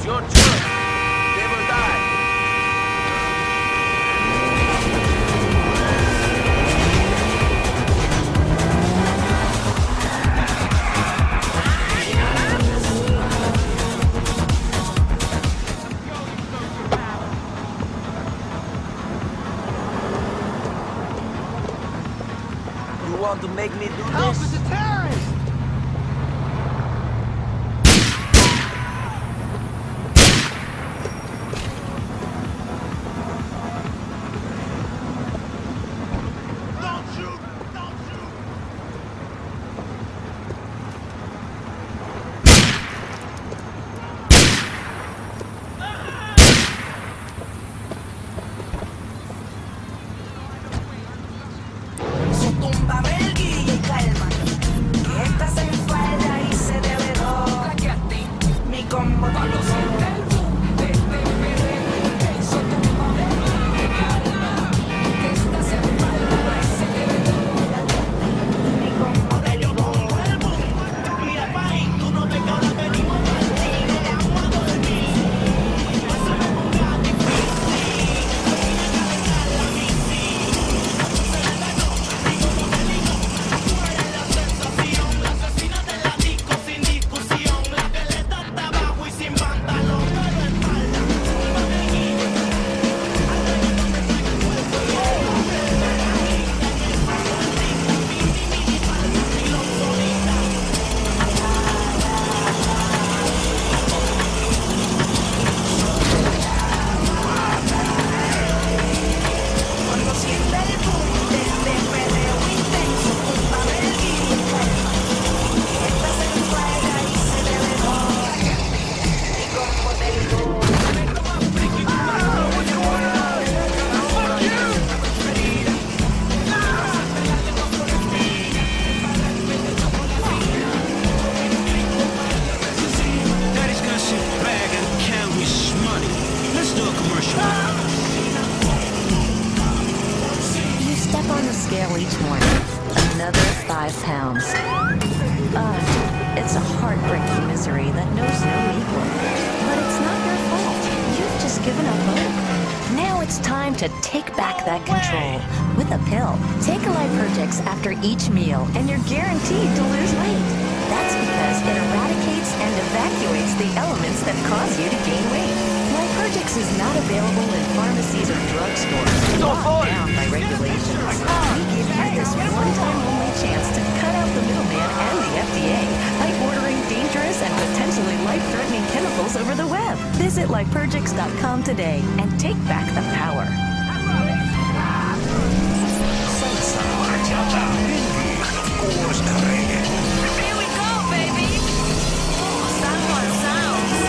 Your choice. Live or die. You want to make me do this? Help is a terrorist! Each morning, another 5 pounds. It's a heartbreaking misery that knows no equal. But it's not your fault. You've just given up hope. Now it's time to take back that control with a pill. Take a Lipergix after each meal, and you're guaranteed to lose weight. That's because it eradicates and evacuates the elements that cause you to gain weight. Lipergix is not available in pharmacies or drugstores. Locked down by regulations. We give you this one-time only chance to cut out the middleman and the FDA by ordering dangerous and potentially life-threatening chemicals over the web. Visit Lipergix.com today and take back the power. Here we go, baby! Someone sounds.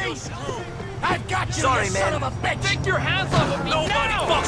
See? I've got you, Sorry, you man. son of a bitch! Take your hands off of me Nobody now!